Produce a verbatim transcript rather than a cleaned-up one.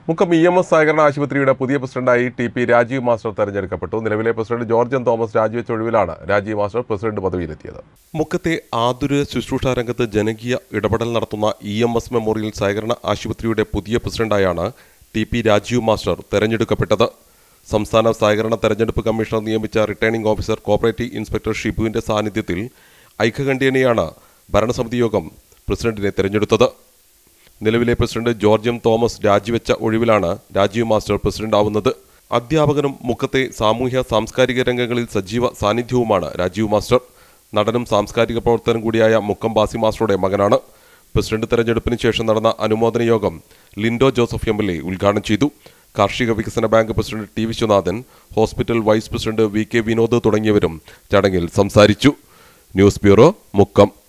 Mukkam E M S സഹകരണ ആശുപത്രിയുടെ പുതിയ പ്രസിഡന്റായി ടി പി രാജീവ് മാസ്റ്റർ തെരഞ്ഞെടുക്കപ്പെട്ടു. നിലവിലെ പ്രസിഡന്റ് ജോർജ് എൻ തോമസ് രാജിവെച്ച ഒഴിവിലാണ് രാജീവ് മാസ്റ്റർ പ്രസിഡന്റ് പദവിയിലെത്തിയത്. മുക്കത്തെ ആതുര ശുശ്രൂഷ രംഗത്ത് ജനകീയ ഇടപെടൽ നടത്തുന്ന ഇ എം എസ് മെമ്മോറിയൽ സഹകരണ ആശുപത്രിയുടെ പുതിയ പ്രസിഡന്റായാണ് ടി പി രാജീവ് മാസ്റ്റർ തെരഞ്ഞെടുക്കപ്പെട്ടത്. സംസ്ഥാന സഹകരണ തെരഞ്ഞെടുപ്പ് കമ്മീഷണർ നിയമിച്ച റിട്ടേണിംഗ് ഓഫീസർ കോപ്പറേറ്റീവ് ഇൻസ്പെക്ടർ ഷിബുവിന്റെ സാന്നിധ്യത്തിൽ ഐക്യകണ്ഠ്യേനയാണ് ഭരണസമിതി യോഗം പ്രസിഡന്റിനെ തെരഞ്ഞെടുത്തത്. നിലവിലെ പ്രസിഡന്റ് ജോർജ് എം തോമസ് രാജിവെച്ച ഒഴിവിലാണ് രാജീവ് മാസ്റ്റർ പ്രസിഡന്റാവുന്നത്. അധ്യാപകനും മുക്കത്തെ സാമൂഹ്യ സാംസ്കാരിക രംഗങ്ങളിൽ സജീവ സാന്നിധ്യവുമാണ് രാജീവ് മാസ്റ്റർ. നടനും സാംസ്കാരിക പ്രവർത്തകനും കൂടിയായ മുക്കം ബാസി മാസ്റ്ററുടെ മകനാണ്. പ്രസിഡന്റ് തെരഞ്ഞെടുപ്പിന് ശേഷം നടന്ന അനുമോദന യോഗം Lindo Joseph M L A ഉദ്ഘാടനം ചെയ്തു. കാർഷിക വികസന bank president T Viswanathan, hospital vice president V K Vinod തുടങ്ങിയവരും ചടങ്ങിൽ സംസാരിച്ചു. News bureau, Mukkam.